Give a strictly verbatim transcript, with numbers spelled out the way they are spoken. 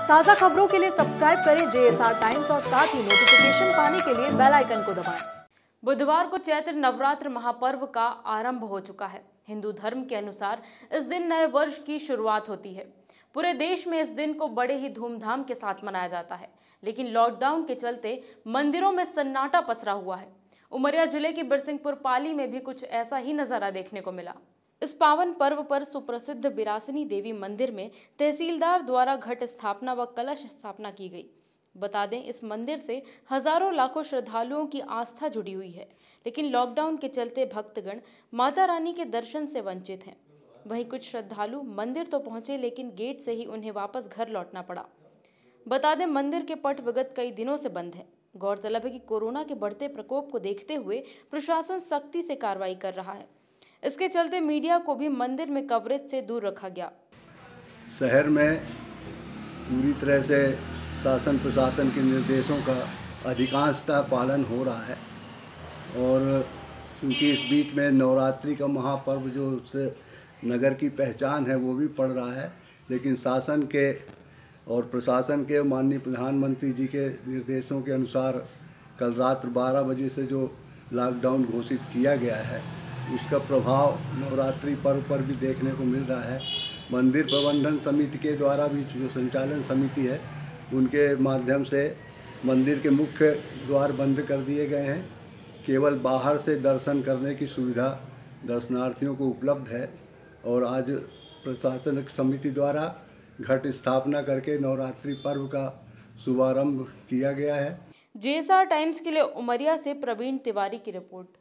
ताज़ा खबरों के लिए सब्सक्राइब करें जेएसआर टाइम्स और साथ ही नोटिफिकेशन पाने के लिए बेल आइकन को दबाएं। बुधवार को चैत्र नवरात्र महापर्व का आरंभ हो चुका है। हिंदू धर्म के अनुसार इस दिन नए वर्ष की शुरुआत होती है। पूरे देश में इस दिन को बड़े ही धूमधाम के साथ मनाया जाता है, लेकिन लॉकडाउन के चलते मंदिरों में सन्नाटा पसरा हुआ है। उमरिया जिले की बिरसिंहपुर पाली में भी कुछ ऐसा ही नजारा देखने को मिला। इस पावन पर्व पर सुप्रसिद्ध बिरासनी देवी मंदिर में तहसीलदार द्वारा घट स्थापना व कलश स्थापना की गई। बता दें, इस मंदिर से हजारों लाखों श्रद्धालुओं की आस्था जुड़ी हुई है, लेकिन लॉकडाउन के चलते भक्तगण माता रानी के दर्शन से वंचित हैं। वहीं कुछ श्रद्धालु मंदिर तो पहुंचे, लेकिन गेट से ही उन्हें वापस घर लौटना पड़ा। बता दें, मंदिर के पट विगत कई दिनों से बंद है। गौरतलब है कि कोरोना के बढ़ते प्रकोप को देखते हुए प्रशासन सख्ती से कार्रवाई कर रहा है। इसके चलते मीडिया को भी मंदिर में कवरेज से दूर रखा गया। शहर में पूरी तरह से शासन प्रशासन के निर्देशों का अधिकांशतः पालन हो रहा है, और क्योंकि इस बीच में नवरात्रि का महापर्व जो उससे नगर की पहचान है वो भी पड़ रहा है, लेकिन शासन के और प्रशासन के माननीय प्रधानमंत्री जी के निर्देशों के अनुसार कल रात बारह बजे से जो लॉकडाउन घोषित किया गया है उसका प्रभाव नवरात्रि पर्व पर भी देखने को मिल रहा है। मंदिर प्रबंधन समिति के द्वारा भी जो संचालन समिति है उनके माध्यम से मंदिर के मुख्य द्वार बंद कर दिए गए हैं। केवल बाहर से दर्शन करने की सुविधा दर्शनार्थियों को उपलब्ध है, और आज प्रशासनिक समिति द्वारा घट स्थापना करके नवरात्रि पर्व का शुभारंभ किया गया है। जेएसआर टाइम्स के लिए उमरिया से प्रवीण तिवारी की रिपोर्ट।